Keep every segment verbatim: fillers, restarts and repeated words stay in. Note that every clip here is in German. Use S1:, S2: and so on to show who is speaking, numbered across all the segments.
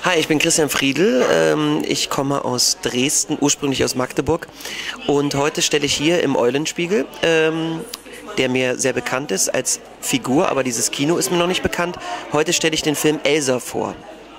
S1: Hi, ich bin Christian Friedl. Ähm, ich komme aus Dresden, ursprünglich aus Magdeburg. Und heute stelle ich hier im Eulenspiegel, ähm, der mir sehr bekannt ist als Figur, aber dieses Kino ist mir noch nicht bekannt. Heute stelle ich den Film Elsa vor.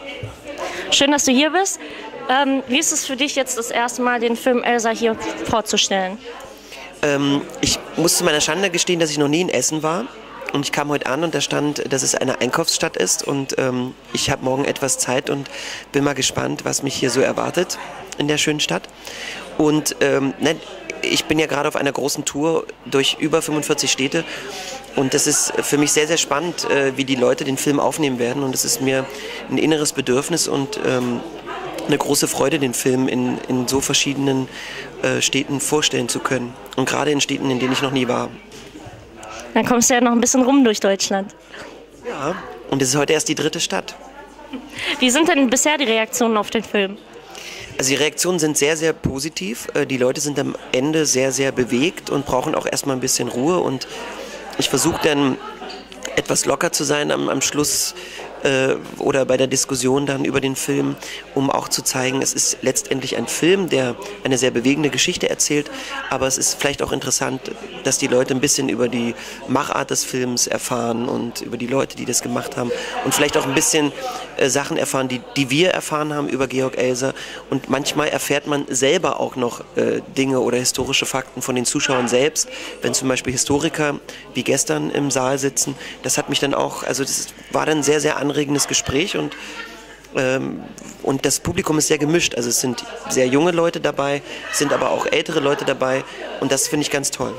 S2: Schön, dass du hier bist. Ähm, wie ist es für dich jetzt das erste Mal, den Film Elsa hier vorzustellen?
S1: Ähm, ich muss zu meiner Schande gestehen, dass ich noch nie in Essen war. Und ich kam heute an und da stand, dass es eine Einkaufsstadt ist und ähm, ich habe morgen etwas Zeit und bin mal gespannt, was mich hier so erwartet in der schönen Stadt. Und ähm, ne, ich bin ja gerade auf einer großen Tour durch über fünfundvierzig Städte und das ist für mich sehr, sehr spannend, äh, wie die Leute den Film aufnehmen werden und es ist mir ein inneres Bedürfnis und ähm, eine große Freude, den Film in, in so verschiedenen äh, Städten vorstellen zu können und gerade in Städten, in denen ich noch nie war.
S2: Dann kommst du ja noch ein bisschen rum durch Deutschland.
S1: Ja, und es ist heute erst die dritte Stadt.
S2: Wie sind denn bisher die Reaktionen auf den Film?
S1: Also die Reaktionen sind sehr, sehr positiv. Die Leute sind am Ende sehr, sehr bewegt und brauchen auch erstmal ein bisschen Ruhe. Und ich versuche dann etwas locker zu sein am, am Schluss äh, oder bei der Diskussion dann über den Film, um auch zu zeigen, es ist letztendlich ein Film, der eine sehr bewegende Geschichte erzählt, aber es ist vielleicht auch interessant, dass die Leute ein bisschen über die Machart des Films erfahren und über die Leute, die das gemacht haben und vielleicht auch ein bisschen äh, Sachen erfahren, die, die wir erfahren haben über Georg Elser und manchmal erfährt man selber auch noch äh, Dinge oder historische Fakten von den Zuschauern selbst, wenn zum Beispiel Historiker wie gestern im Saal sitzen, das hat mich dann auch, also das war dann ein sehr, sehr anregendes Gespräch und ähm, und das Publikum ist sehr gemischt, also es sind sehr junge Leute dabei, sind aber auch ältere Leute dabei und das finde ich ganz toll.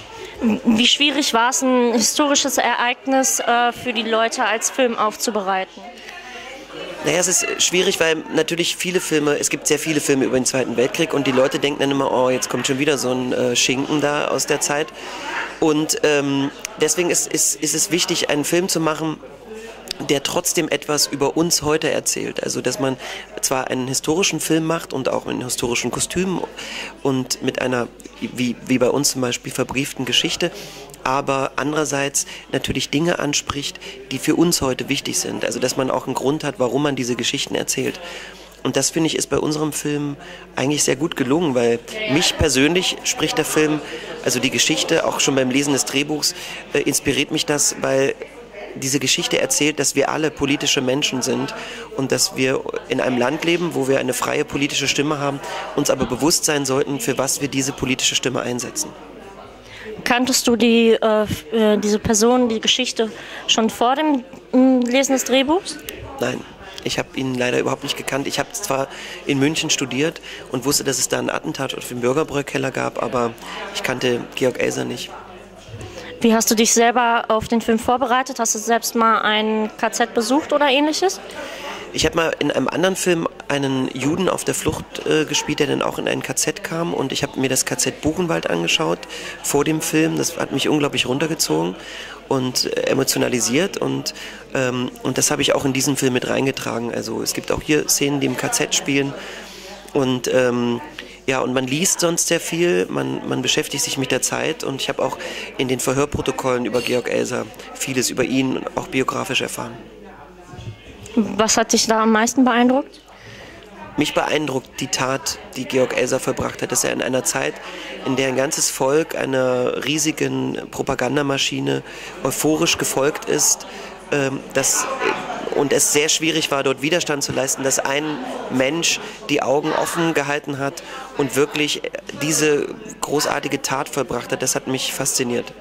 S2: Wie schwierig war es, ein historisches Ereignis äh, für die Leute als Film aufzubereiten?
S1: Naja, es ist schwierig, weil natürlich viele Filme, es gibt sehr viele Filme über den Zweiten Weltkrieg und die Leute denken dann immer, oh, jetzt kommt schon wieder so ein äh, Schinken da aus der Zeit. Und ähm, deswegen ist, ist, ist es wichtig, einen Film zu machen, der trotzdem etwas über uns heute erzählt. Also, dass man zwar einen historischen Film macht und auch in historischen Kostümen und mit einer, wie, wie bei uns zum Beispiel, verbrieften Geschichte, aber andererseits natürlich Dinge anspricht, die für uns heute wichtig sind. Also, dass man auch einen Grund hat, warum man diese Geschichten erzählt. Und das, finde ich, ist bei unserem Film eigentlich sehr gut gelungen, weil mich persönlich spricht der Film, also die Geschichte, auch schon beim Lesen des Drehbuchs, äh, inspiriert mich das, weil diese Geschichte erzählt, dass wir alle politische Menschen sind und dass wir in einem Land leben, wo wir eine freie politische Stimme haben, uns aber bewusst sein sollten, für was wir diese politische Stimme einsetzen.
S2: Kanntest du die, äh, diese Person, die Geschichte schon vor dem äh, Lesen des Drehbuchs?
S1: Nein. Ich habe ihn leider überhaupt nicht gekannt. Ich habe zwar in München studiert und wusste, dass es da ein Attentat auf den Bürgerbräukeller gab, aber ich kannte Georg Elser nicht.
S2: Wie hast du dich selber auf den Film vorbereitet? Hast du selbst mal ein K Z besucht oder ähnliches?
S1: Ich habe mal in einem anderen Film einen Juden auf der Flucht äh, gespielt, der dann auch in ein K Z kam und ich habe mir das K Z Buchenwald angeschaut vor dem Film. Das hat mich unglaublich runtergezogen und äh, emotionalisiert und, ähm, und das habe ich auch in diesen Film mit reingetragen. Also es gibt auch hier Szenen, die im K Z spielen und ähm, ja, und man liest sonst sehr viel, man, man beschäftigt sich mit der Zeit und ich habe auch in den Verhörprotokollen über Georg Elser vieles über ihn auch biografisch erfahren.
S2: Was hat dich da am meisten beeindruckt?
S1: Mich beeindruckt die Tat, die Georg Elser vollbracht hat, dass er in einer Zeit, in der ein ganzes Volk einer riesigen Propagandamaschine euphorisch gefolgt ist, ähm, dass, und es sehr schwierig war, dort Widerstand zu leisten, dass ein Mensch die Augen offen gehalten hat und wirklich diese großartige Tat vollbracht hat. Das hat mich fasziniert.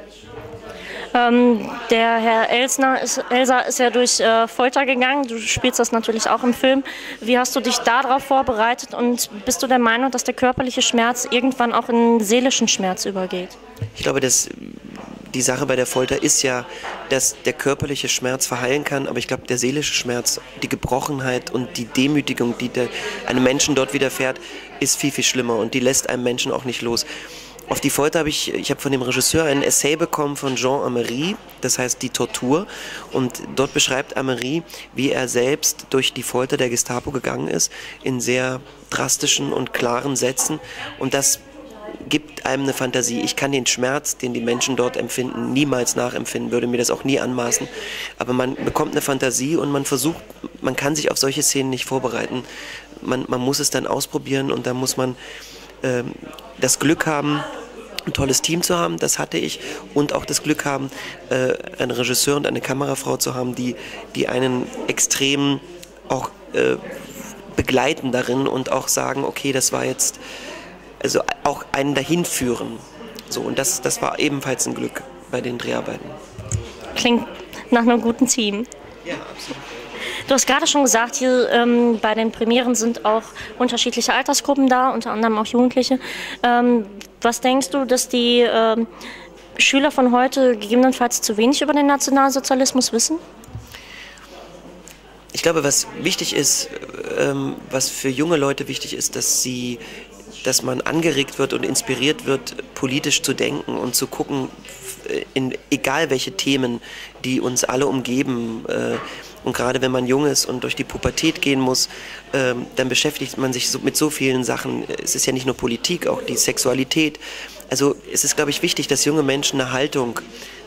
S2: Ähm, der Herr Elsner ist, Elser ist ja durch äh, Folter gegangen. Du spielst das natürlich auch im Film. Wie hast du dich darauf vorbereitet und bist du der Meinung, dass der körperliche Schmerz irgendwann auch in seelischen Schmerz übergeht?
S1: Ich glaube, dass die Sache bei der Folter ist ja, dass der körperliche Schmerz verheilen kann, aber ich glaube, der seelische Schmerz, die Gebrochenheit und die Demütigung, die der, einem Menschen dort widerfährt, ist viel, viel schlimmer und die lässt einem Menschen auch nicht los. Auf die Folter habe ich, ich habe von dem Regisseur ein Essay bekommen von Jean Amery, das heißt Die Tortur. Und dort beschreibt Amery, wie er selbst durch die Folter der Gestapo gegangen ist, in sehr drastischen und klaren Sätzen. Und das gibt einem eine Fantasie. Ich kann den Schmerz, den die Menschen dort empfinden, niemals nachempfinden, würde mir das auch nie anmaßen. Aber man bekommt eine Fantasie und man versucht, man kann sich auf solche Szenen nicht vorbereiten. Man, man muss es dann ausprobieren und dann muss man ähm, das Glück haben, ein tolles Team zu haben, das hatte ich, und auch das Glück haben, äh, einen Regisseur und eine Kamerafrau zu haben, die, die einen extrem auch äh, begleiten darin und auch sagen, okay, das war jetzt, also auch einen dahin führen. So, und das, das war ebenfalls ein Glück bei den Dreharbeiten.
S2: Klingt nach einem guten Team.
S1: Ja, absolut.
S2: Du hast gerade schon gesagt, hier ähm, bei den Premieren sind auch unterschiedliche Altersgruppen da, unter anderem auch Jugendliche. Ähm, was denkst du, dass die ähm, Schüler von heute gegebenenfalls zu wenig über den Nationalsozialismus wissen?
S1: Ich glaube, was wichtig ist, ähm, was für junge Leute wichtig ist, dass sie, dass man angeregt wird und inspiriert wird, politisch zu denken und zu gucken, in egal welche Themen, die uns alle umgeben. Äh, und gerade wenn man jung ist und durch die Pubertät gehen muss, äh, dann beschäftigt man sich so, mit so vielen Sachen. Es ist ja nicht nur Politik, auch die Sexualität. Also es ist, glaube ich, wichtig, dass junge Menschen eine Haltung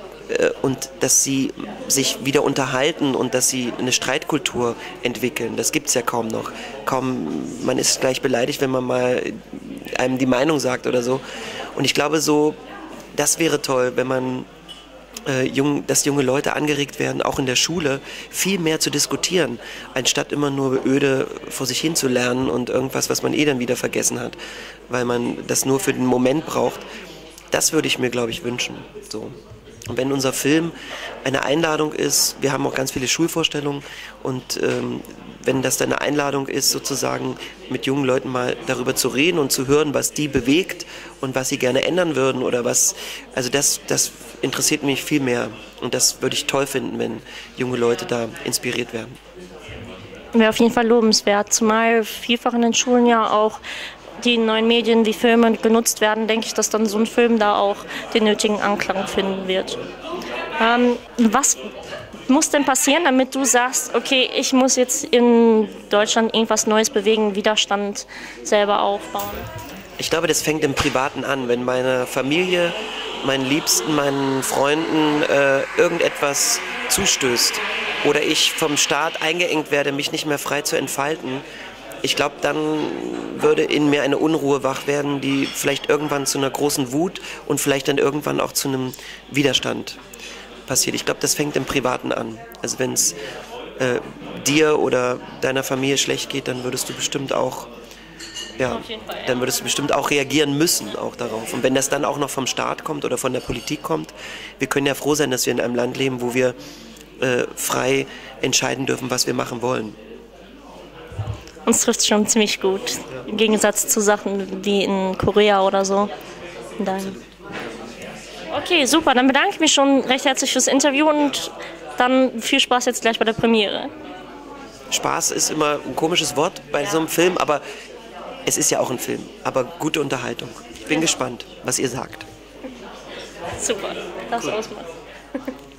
S1: und dass sie sich wieder unterhalten und dass sie eine Streitkultur entwickeln. Das gibt es ja kaum noch. Kaum, man ist gleich beleidigt, wenn man mal einem die Meinung sagt oder so. Und ich glaube so, das wäre toll, wenn man, äh, jung, dass junge Leute angeregt werden, auch in der Schule, viel mehr zu diskutieren, anstatt immer nur öde vor sich hin zu lernen und irgendwas, was man eh dann wieder vergessen hat, weil man das nur für den Moment braucht. Das würde ich mir, glaube ich, wünschen. So. Und wenn unser Film eine Einladung ist, wir haben auch ganz viele Schulvorstellungen, und ähm, wenn das dann eine Einladung ist, sozusagen mit jungen Leuten mal darüber zu reden und zu hören, was die bewegt und was sie gerne ändern würden oder was, also das, das interessiert mich viel mehr, und das würde ich toll finden, wenn junge Leute da inspiriert werden.
S2: Wäre auf jeden Fall lobenswert, zumal vielfach in den Schulen ja auch die neuen Medien wie Filme genutzt werden, denke ich, dass dann so ein Film da auch den nötigen Anklang finden wird. Ähm, was muss denn passieren, damit du sagst, okay, ich muss jetzt in Deutschland irgendwas Neues bewegen, Widerstand selber aufbauen?
S1: Ich glaube, das fängt im Privaten an, wenn meine Familie, meinen Liebsten, meinen Freunden äh, irgendetwas zustößt oder ich vom Staat eingeengt werde, mich nicht mehr frei zu entfalten. Ich glaube, dann würde in mir eine Unruhe wach werden, die vielleicht irgendwann zu einer großen Wut und vielleicht dann irgendwann auch zu einem Widerstand passiert. Ich glaube, das fängt im Privaten an. Also wenn es äh, dir oder deiner Familie schlecht geht, dann würdest du bestimmt auch, ja, dann würdest du bestimmt auch reagieren müssen auch darauf. Und wenn das dann auch noch vom Staat kommt oder von der Politik kommt, wir können ja froh sein, dass wir in einem Land leben, wo wir äh, frei entscheiden dürfen, was wir machen wollen.
S2: Uns trifft es schon ziemlich gut, im Gegensatz zu Sachen wie in Korea oder so. Okay, super, dann bedanke ich mich schon recht herzlich fürs Interview und dann viel Spaß jetzt gleich bei der Premiere.
S1: Spaß ist immer ein komisches Wort bei so einem Film, aber es ist ja auch ein Film, aber gute Unterhaltung. Ich bin gespannt, was ihr sagt.
S2: Super, das cool. Ausmacht.